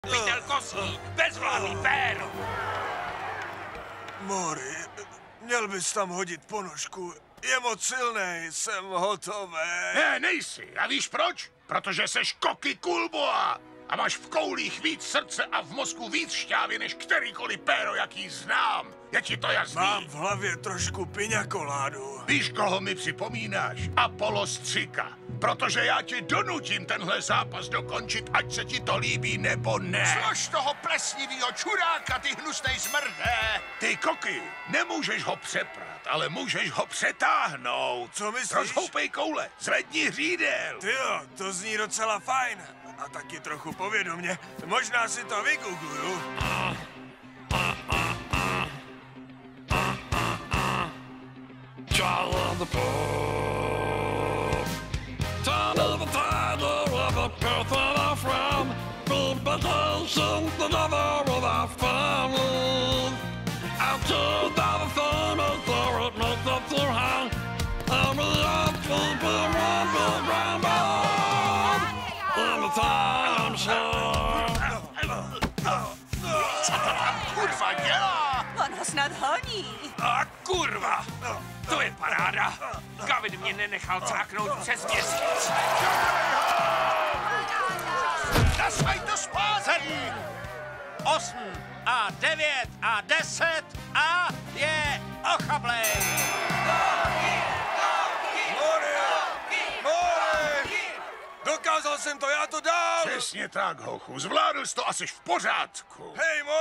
Pytel kostí, bezvládný pér! Mori, měl bys tam hodit ponožku. Je moc silnej, jsem hotový. Ne, nejsi. A víš proč? Protože seš Koki Kulboa. A máš v koulích víc srdce a v mozku víc šťávy, než kterýkoliv péro, jaký znám. Je ti to jasný? Mám v hlavě trošku piňakoládu. Víš, koho mi připomínáš? Apollo Střika. Protože já ti donutím tenhle zápas dokončit, ať se ti to líbí nebo ne. Slož toho plesnivýho čuráka, ty hnusnej zmrdé! Ty Koky, nemůžeš ho přeprat, ale můžeš ho přetáhnout. Co myslíš? Rozhoupej koule, zvedni hřídel. Tyjo, to zní docela fajn. A taky trochu povědomně. Možná si to vygoogluju. Child of the poor, son of the father of a person of from, reputation the lover of our family. I'm told by the famous so it makes up so high. I'm the awful round in the time sure. Co to tam kurva dělá? On ho snad honí. A kurva! To je paráda! Gavin mě nenechal cáknout přes měsíc. Nasmaj to spázaný! 8 a 9 a 10 a je ochablej. Mori! Mori! Dokázal jsem to, já to dál! Přesně tak, hochu. Zvládl jsi to a jsi v pořádku. Hej, Mori!